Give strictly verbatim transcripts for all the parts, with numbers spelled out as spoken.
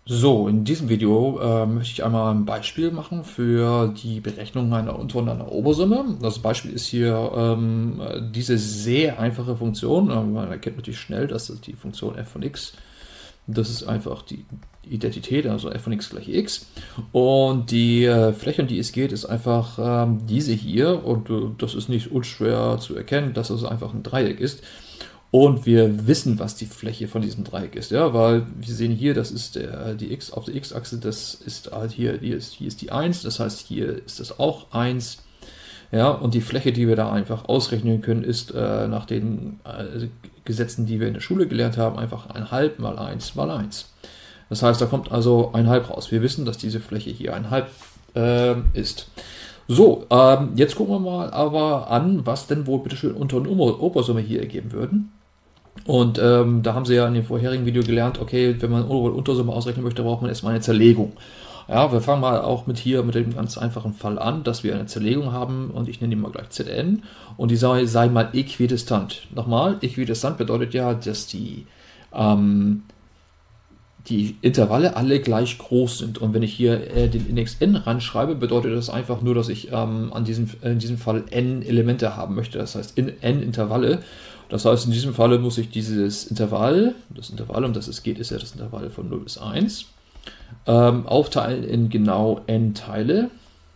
So, in diesem Video äh, möchte ich einmal ein Beispiel machen für die Berechnung einer Unter- und einer Obersumme. Das Beispiel ist hier ähm, diese sehr einfache Funktion. Man erkennt natürlich schnell, dass das die Funktion f von x, das ist einfach die Identität, also f von x gleich x. Und die äh, Fläche, um die es geht, ist einfach ähm, diese hier. Und äh, das ist nicht unschwer zu erkennen, dass es einfach ein Dreieck ist. Und wir wissen, was die Fläche von diesem Dreieck ist, ja, weil wir sehen hier, das ist der, die x auf der x-Achse, das ist halt hier, hier ist, hier ist die eins, das heißt, hier ist das auch eins, ja, und die Fläche, die wir da einfach ausrechnen können, ist äh, nach den äh, Gesetzen, die wir in der Schule gelernt haben, einfach ein halb mal eins mal eins. Das heißt, da kommt also ein halb raus. Wir wissen, dass diese Fläche hier ein halb äh, ist. So, ähm, jetzt gucken wir mal aber an, was denn wohl bitte schön Unter- und Obersumme hier ergeben würden. Und ähm, da haben Sie ja in dem vorherigen Video gelernt, okay, wenn man Ober- und Untersumme ausrechnen möchte, braucht man erstmal eine Zerlegung. Ja, wir fangen mal auch mit hier mit dem ganz einfachen Fall an, dass wir eine Zerlegung haben und ich nenne die mal gleich Zn und die sei, sei mal äquidistant. Nochmal, äquidistant bedeutet ja, dass die, ähm, die Intervalle alle gleich groß sind. Und wenn ich hier äh, den Index n ranschreibe, bedeutet das einfach nur, dass ich ähm, an diesem, in diesem Fall n Elemente haben möchte. Das heißt in n Intervalle. Das heißt, in diesem Falle muss ich dieses Intervall, das Intervall, um das es geht, ist ja das Intervall von null bis eins, ähm, aufteilen in genau n Teile.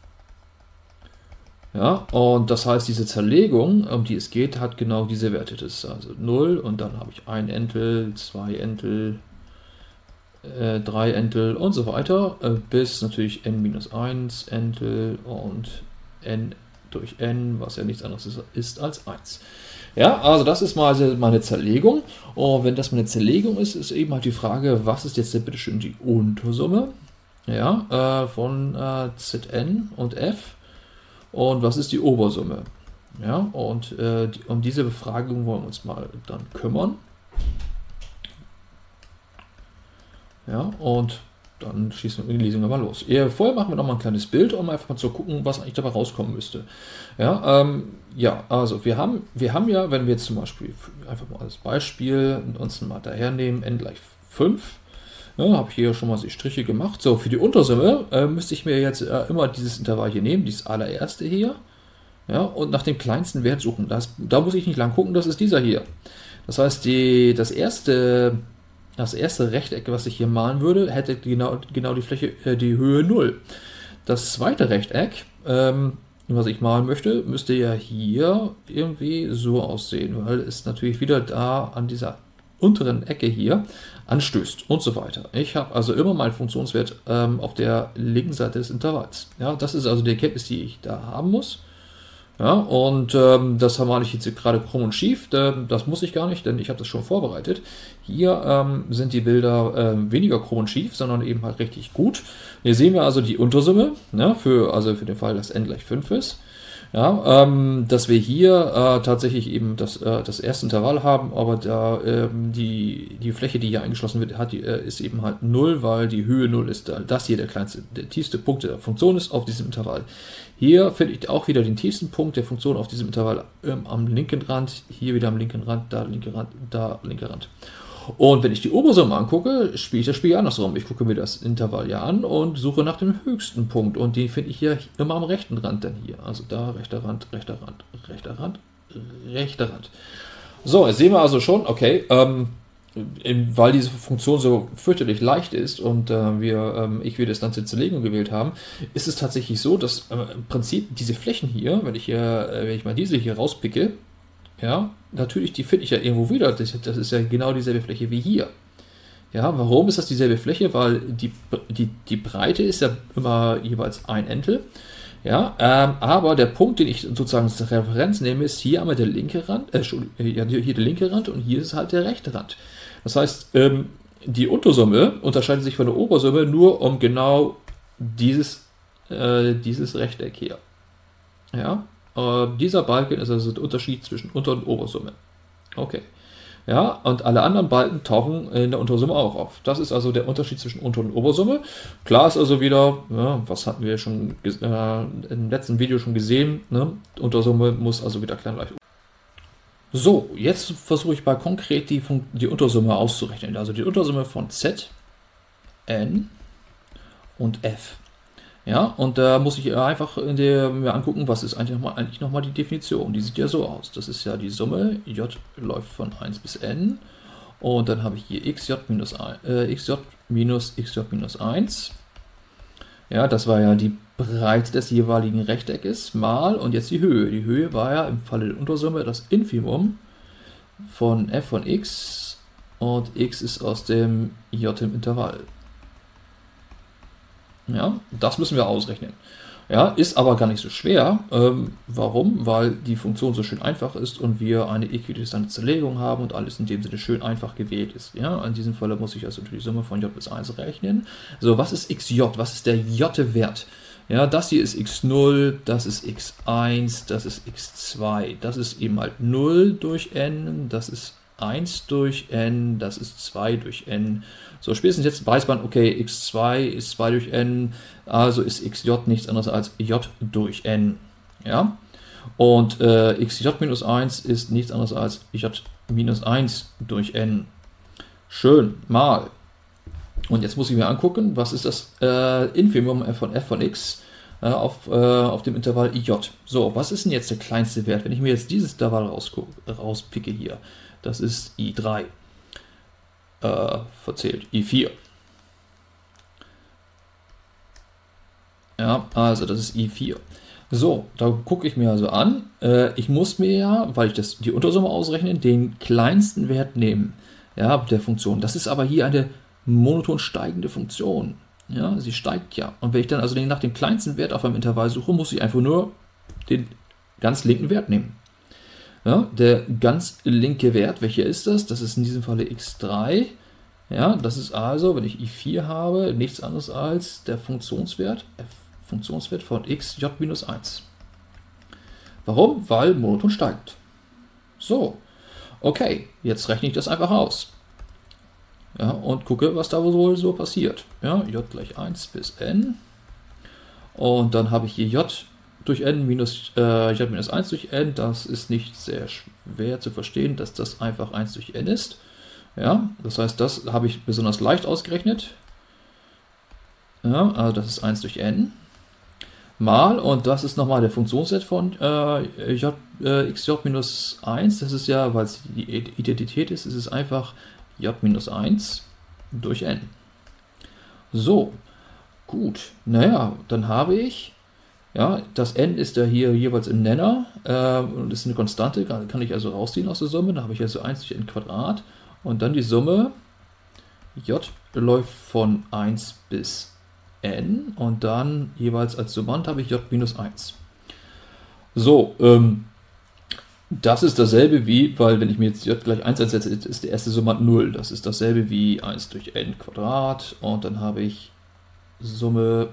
Ja, und das heißt, diese Zerlegung, um die es geht, hat genau diese Werte. Das ist also null und dann habe ich ein Entel, zwei Entel, äh, drei Entel und so weiter, äh, bis natürlich n minus eins Entel und n durch n, was ja nichts anderes ist, ist als eins. Ja, also das ist mal meine Zerlegung. Und wenn das meine Zerlegung ist, ist eben halt die Frage, was ist jetzt denn bitte schön die Untersumme, ja, äh, von äh, Zn und f und was ist die Obersumme. Ja, und äh, die, um diese Befragung wollen wir uns mal dann kümmern. Ja, und dann schießen wir, lesen wir mal los. Vorher machen wir noch mal ein kleines Bild, um einfach mal zu gucken, was eigentlich dabei rauskommen müsste. Ja, ähm, ja, also wir haben, wir haben ja, wenn wir jetzt zum Beispiel einfach mal als Beispiel uns mal daher nehmen, n gleich fünf, ja, habe ich hier schon mal die Striche gemacht. So, für die Untersumme äh, müsste ich mir jetzt äh, immer dieses Intervall hier nehmen, dieses allererste hier, ja, und nach dem kleinsten Wert suchen. Das, da muss ich nicht lang gucken, das ist dieser hier. Das heißt, die, das erste Das erste Rechteck, was ich hier malen würde, hätte genau, genau die Fläche, äh, die Höhe null. Das zweite Rechteck, ähm, was ich malen möchte, müsste ja hier irgendwie so aussehen, weil es natürlich wieder da an dieser unteren Ecke hier anstößt und so weiter. Ich habe also immer meinen Funktionswert ähm, auf der linken Seite des Intervalls. Ja, das ist also die Erkenntnis, die ich da haben muss. Ja, und ähm, das habe ich jetzt gerade krumm und schief, das muss ich gar nicht, denn ich habe das schon vorbereitet. Hier ähm, sind die Bilder äh, weniger krumm und schief, sondern eben halt richtig gut. Hier sehen wir also die Untersumme, ja, für, also für den Fall, dass n gleich fünf ist. Ja, ähm, dass wir hier äh, tatsächlich eben das, äh, das erste Intervall haben, aber da ähm, die, die Fläche, die hier eingeschlossen wird, hat, die, äh, ist eben halt null, weil die Höhe null ist. Das hier der kleinste, der tiefste Punkt der Funktion ist auf diesem Intervall. Hier finde ich auch wieder den tiefsten Punkt der Funktion auf diesem Intervall ähm, am linken Rand, hier wieder am linken Rand, da linker Rand, da linker Rand. Und wenn ich die Obersumme angucke, spiele ich das Spiel andersrum. Ich gucke mir das Intervall ja an und suche nach dem höchsten Punkt. Und den finde ich ja immer am rechten Rand dann hier. Also da, rechter Rand, rechter Rand, rechter Rand, rechter Rand. So, jetzt sehen wir also schon, okay, ähm, weil diese Funktion so fürchterlich leicht ist und äh, wir ähm, Äquidistanz zur Zerlegung gewählt haben, ist es tatsächlich so, dass äh, im Prinzip diese Flächen hier, wenn ich hier, äh, wenn ich mal diese hier rauspicke, ja, natürlich, die finde ich ja irgendwo wieder. Das, das ist ja genau dieselbe Fläche wie hier. Ja, warum ist das dieselbe Fläche? Weil die, die, die Breite ist ja immer jeweils ein Entel. Ja, ähm, aber der Punkt, den ich sozusagen als Referenz nehme, ist hier einmal der linke Rand, äh, ja, hier der linke Rand und hier ist halt der rechte Rand. Das heißt, ähm, die Untersumme unterscheidet sich von der Obersumme nur um genau dieses, äh, dieses Rechteck hier. Ja, äh, dieser Balken ist also der Unterschied zwischen Unter- und Obersumme. Okay. Ja, und alle anderen Balken tauchen in der Untersumme auch auf. Das ist also der Unterschied zwischen Unter- und Obersumme. Klar ist also wieder, ja, was hatten wir schon äh, im letzten Video schon gesehen, ne? Untersumme muss also wieder klein gleich. So, jetzt versuche ich mal konkret die, die Untersumme auszurechnen. Also die Untersumme von z n und f. Ja, und da muss ich einfach in der, mir angucken, was ist eigentlich nochmal eigentlich noch mal die Definition. Die sieht ja so aus. Das ist ja die Summe, j läuft von eins bis n. Und dann habe ich hier xj minus, äh, xj minus xj minus eins. Ja, das war ja die Breite des jeweiligen Rechteckes mal und jetzt die Höhe. Die Höhe war ja im Falle der Untersumme das Infimum von f von x und x ist aus dem j im Intervall. Ja, das müssen wir ausrechnen. Ja, ist aber gar nicht so schwer. Ähm, warum? Weil die Funktion so schön einfach ist und wir eine äquidistante Zerlegung haben und alles in dem Sinne schön einfach gewählt ist. Ja, in diesem Fall muss ich also die Summe von j bis eins rechnen. So, was ist xj? Was ist der j-Wert? Ja, das hier ist x null, das ist x eins, das ist x zwei. Das ist eben halt null durch n, das ist eins durch n, das ist zwei durch n. So, spätestens jetzt weiß man, okay, x zwei ist zwei durch n, also ist xj nichts anderes als j durch n. Ja? Und äh, xj minus eins ist nichts anderes als j minus eins durch n. Schön, mal. Und jetzt muss ich mir angucken, was ist das äh, Infimum von f von x äh, auf, äh, auf dem Intervall ij. So, was ist denn jetzt der kleinste Wert? Wenn ich mir jetzt dieses Intervall rauspicke hier, das ist i drei. Äh, verzählt i vier. Ja, also das ist i vier. So, da gucke ich mir also an. Äh, ich muss mir ja, weil ich das, die Untersumme ausrechne, den kleinsten Wert nehmen, ja, der Funktion. Das ist aber hier eine monoton steigende Funktion. Ja, sie steigt ja. Und wenn ich dann also nach dem kleinsten Wert auf einem Intervall suche, muss ich einfach nur den ganz linken Wert nehmen. Ja, der ganz linke Wert, welcher ist das? Das ist in diesem Falle x drei. Ja, das ist also, wenn ich i vier habe, nichts anderes als der Funktionswert, f Funktionswert von xj minus eins. Warum? Weil monoton steigt. So, okay, jetzt rechne ich das einfach aus. Ja, und gucke, was da wohl so passiert. Ja, j gleich eins bis n. Und dann habe ich hier j durch n minus äh, j minus eins durch n. Das ist nicht sehr schwer zu verstehen, dass das einfach eins durch n ist. Ja, das heißt, das habe ich besonders leicht ausgerechnet. Ja, also das ist eins durch n. Mal, und das ist nochmal der Funktionswert von äh, j, äh, xj minus eins. Das ist ja, weil es die Identität ist, ist es einfach j minus eins durch n. So, gut. Naja, dann habe ich, ja, das n ist ja hier jeweils im Nenner äh, und ist eine Konstante, kann, kann ich also rausziehen aus der Summe. Da habe ich also eins durch n Quadrat und dann die Summe j läuft von eins bis n und dann jeweils als Summand habe ich j minus eins. So, ähm, das ist dasselbe wie, weil wenn ich mir jetzt j gleich eins einsetze, ist der erste Summand null. Das ist dasselbe wie eins durch n Quadrat und dann habe ich Summe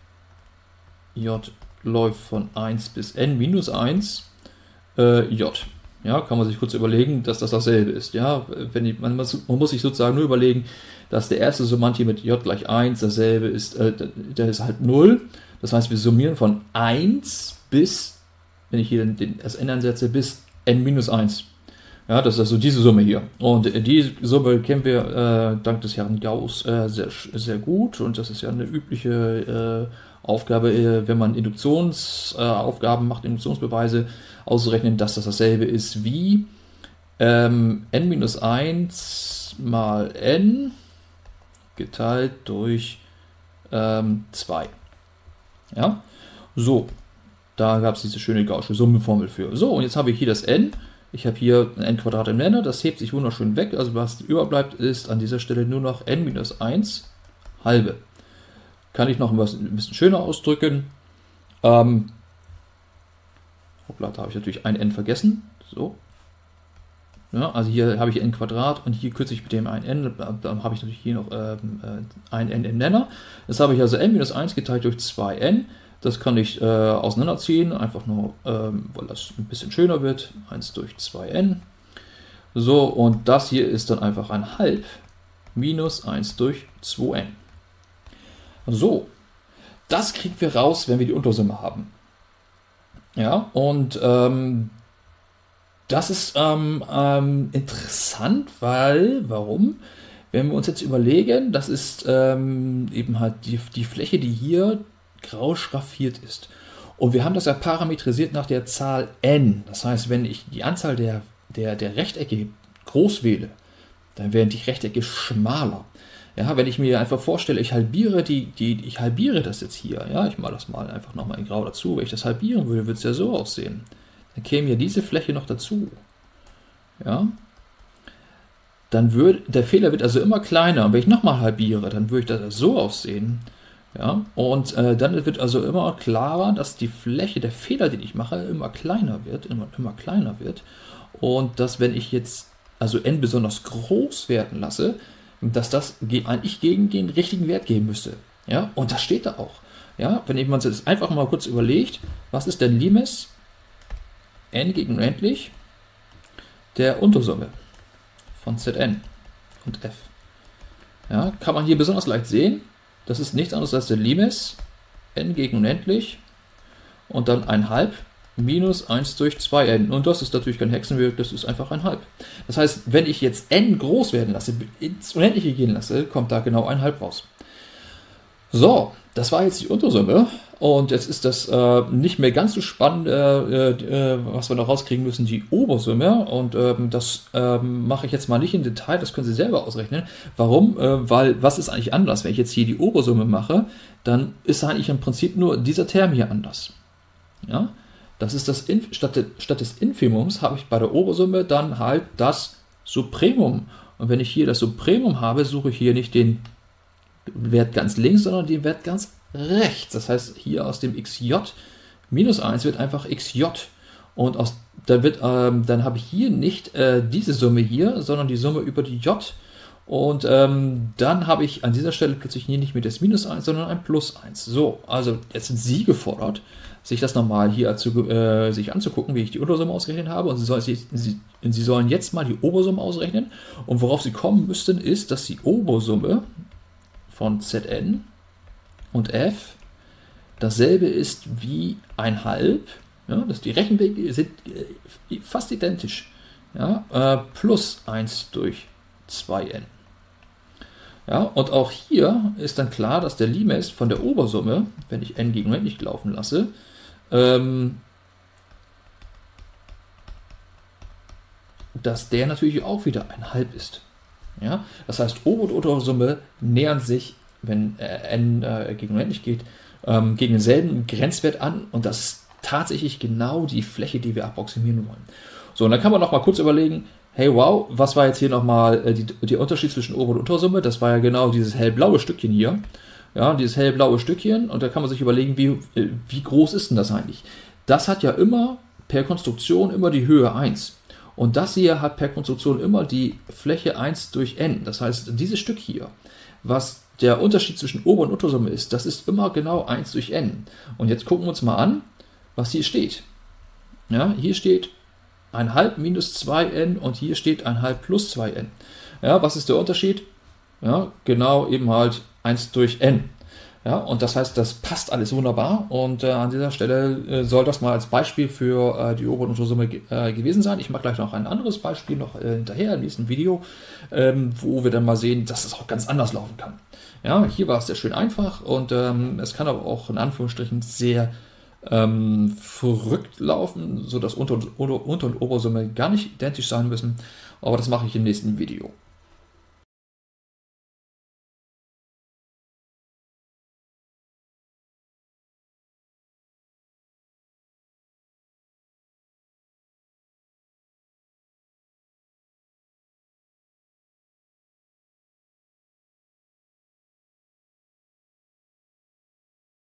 j läuft von eins bis n minus eins äh, j. Ja, kann man sich kurz überlegen, dass das dasselbe ist. Ja, wenn ich, man, man muss sich sozusagen nur überlegen, dass der erste Summand hier mit j gleich eins dasselbe ist, äh, der ist halt null. Das heißt, wir summieren von eins bis, wenn ich hier den, das n ansetze, bis n minus eins. Ja, das ist also diese Summe hier. Und die Summe kennen wir äh, dank des Herrn Gauss äh, sehr, sehr gut. Und das ist ja eine übliche äh, Aufgabe, äh, wenn man Induktionsaufgaben äh, macht, Induktionsbeweise auszurechnen, dass das dasselbe ist wie ähm, n minus eins mal n geteilt durch ähm, zwei. Ja, so. Da gab es diese schöne gaußsche Summenformel für. So, und jetzt habe ich hier das n. Ich habe hier ein n Quadrat im Nenner, das hebt sich wunderschön weg. Also was überbleibt, ist an dieser Stelle nur noch n minus eins halbe. Kann ich noch ein bisschen schöner ausdrücken. Ähm, hoppla, da habe ich natürlich ein n vergessen. So. Ja, also hier habe ich n Quadrat und hier kürze ich mit dem ein n. Dann habe ich natürlich hier noch ähm, ein n im Nenner. Jetzt habe ich also n minus eins geteilt durch zwei n. Das kann ich äh, auseinanderziehen, einfach nur, ähm, weil das ein bisschen schöner wird. eins durch zwei n. So, und das hier ist dann einfach ein halb minus eins durch zwei n. So, das kriegen wir raus, wenn wir die Untersumme haben. Ja, und ähm, das ist ähm, ähm, interessant, weil, warum? wenn wir uns jetzt überlegen, das ist ähm, eben halt die, die Fläche, die hier grau schraffiert ist. Und wir haben das ja parametrisiert nach der Zahl n. Das heißt, wenn ich die Anzahl der, der, der Rechtecke groß wähle, dann werden die Rechtecke schmaler. Ja, wenn ich mir einfach vorstelle, ich halbiere die, die, ich halbiere das jetzt hier, ja, ich male das mal einfach nochmal in grau dazu, wenn ich das halbieren würde, würde es ja so aussehen. Dann käme hier diese Fläche noch dazu. Ja, dann würde, der Fehler wird also immer kleiner. Und wenn ich nochmal halbiere, dann würde ich das so aussehen. Ja, und äh, dann wird also immer klarer, dass die Fläche, der Fehler, den ich mache, immer kleiner wird, immer, immer kleiner wird. Und dass, wenn ich jetzt also n besonders groß werden lasse, dass das eigentlich gegen den richtigen Wert gehen müsste. Ja, und das steht da auch. Ja, wenn man sich das einfach mal kurz überlegt, was ist denn Limes n gegen unendlich der Untersumme von Zn und f. Ja, kann man hier besonders leicht sehen. Das ist nichts anderes als der Limes n gegen unendlich und dann ein halb minus eins durch zwei n. Und das ist natürlich kein Hexenwerk, das ist einfach ein halb. Das heißt, wenn ich jetzt n groß werden lasse, ins Unendliche gehen lasse, kommt da genau ein halb raus. So, das war jetzt die Untersumme. Und jetzt ist das äh, nicht mehr ganz so spannend, äh, äh, was wir noch rauskriegen müssen, die Obersumme. Und ähm, das ähm, mache ich jetzt mal nicht im Detail, das können Sie selber ausrechnen. Warum? Äh, weil, was ist eigentlich anders? Wenn ich jetzt hier die Obersumme mache, dann ist eigentlich im Prinzip nur dieser Term hier anders. Ja? Das ist das, In statt, de, statt des Infimums habe ich bei der Obersumme dann halt das Supremum. Und wenn ich hier das Supremum habe, suche ich hier nicht den Wert ganz links, sondern den Wert ganz rechts. Das heißt, hier aus dem xj minus eins wird einfach xj. Und aus, dann, wird, ähm, dann habe ich hier nicht äh, diese Summe hier, sondern die Summe über die j. Und ähm, dann habe ich an dieser Stelle plötzlich hier nicht mehr das minus eins, sondern ein plus eins. So, also jetzt sind Sie gefordert, sich das nochmal hier zu, äh, sich anzugucken, wie ich die Untersumme ausgerechnet habe. Und Sie, soll, Sie, Sie, Sie sollen jetzt mal die Obersumme ausrechnen. Und worauf Sie kommen müssten, ist, dass die Obersumme von Zn und f dasselbe ist wie ein halb. Ja, dass die Rechenwege sind äh, fast identisch. Ja, äh, plus eins durch zwei n. Ja, und auch hier ist dann klar, dass der Limes von der Obersumme, wenn ich n gegen unendlich laufen lasse, ähm, dass der natürlich auch wieder ein halb ist. Ja, das heißt, Ober- und Untersumme nähern sich, wenn äh, n äh, gegen unendlich geht, ähm, gegen denselben Grenzwert an, und das ist tatsächlich genau die Fläche, die wir approximieren wollen. So, und dann kann man noch mal kurz überlegen, hey, wow, was war jetzt hier nochmal äh, die, der Unterschied zwischen Ober- und Untersumme? Das war ja genau dieses hellblaue Stückchen hier. Ja, dieses hellblaue Stückchen, und da kann man sich überlegen, wie, äh, wie groß ist denn das eigentlich? Das hat ja immer per Konstruktion immer die Höhe eins. Und das hier hat per Konstruktion immer die Fläche eins durch n. Das heißt, dieses Stück hier, was der Unterschied zwischen Ober- und Untersumme ist, das ist immer genau eins durch n. Und jetzt gucken wir uns mal an, was hier steht. Ja, hier steht ein halb minus zwei n und hier steht ein halb plus zwei n. Ja, was ist der Unterschied? Ja, genau eben halt eins durch n. Ja, und das heißt, das passt alles wunderbar, und äh, an dieser Stelle äh, soll das mal als Beispiel für äh, die Ober- und Untersumme ge äh, gewesen sein. Ich mache gleich noch ein anderes Beispiel noch äh, hinterher im nächsten Video, ähm, wo wir dann mal sehen, dass es auch ganz anders laufen kann. Ja, hier war es sehr schön einfach, und ähm, es kann aber auch in Anführungsstrichen sehr ähm, verrückt laufen, sodass Unter- und, Unter- und Obersumme gar nicht identisch sein müssen, aber das mache ich im nächsten Video.